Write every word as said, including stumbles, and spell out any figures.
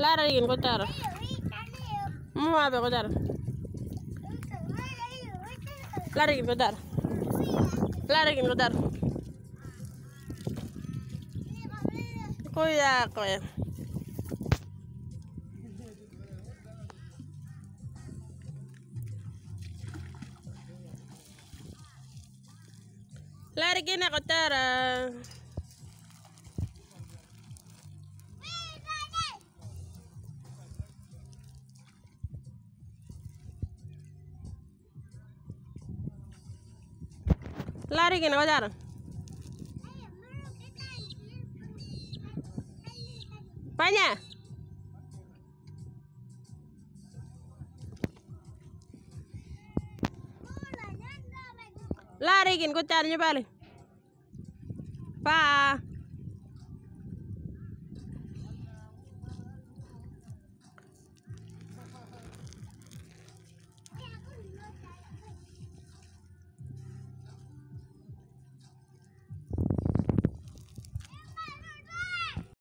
Lariin ko tar. Mau apa ko tar? Lariin ko tar. Lariin ko tar. Kuya ko ya. Lariin ako tara. Lari gini ko tar. Panya. Lari gini ko tar nyo balik. Pa.